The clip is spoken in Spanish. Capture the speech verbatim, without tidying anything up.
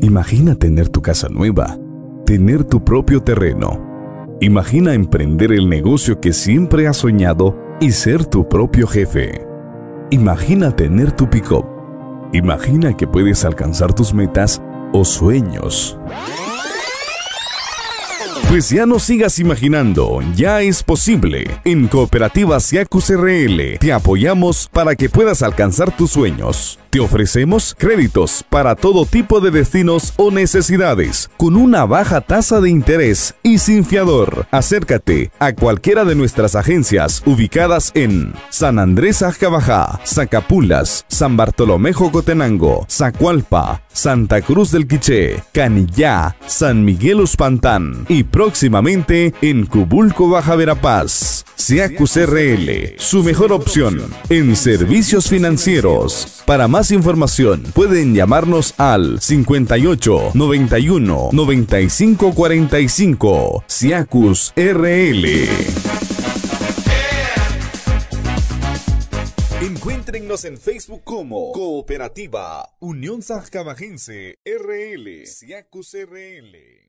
Imagina tener tu casa nueva, tener tu propio terreno. Imagina emprender el negocio que siempre has soñado y ser tu propio jefe. Imagina tener tu pick-up. Imagina que puedes alcanzar tus metas o sueños. Pues ya no sigas imaginando, ya es posible. En Cooperativa Siacus R L te apoyamos para que puedas alcanzar tus sueños. Te ofrecemos créditos para todo tipo de destinos o necesidades, con una baja tasa de interés y sin fiador. Acércate a cualquiera de nuestras agencias ubicadas en San Andrés Ajabajá, Zacapulas, San Bartolomé Jocotenango, Zacualpa, Santa Cruz del Quiché, Canillá, San Miguel Uspantán y próximamente en Cubulco, Baja Verapaz. Siacus R L, su mejor opción en servicios financieros. Para más información pueden llamarnos al cincuenta y ocho, noventa y uno, noventa y cinco cuarenta y cinco. Siacus R L. Encuéntrennos en Facebook como Cooperativa Unión Sajcabajense R L. Siacus R L.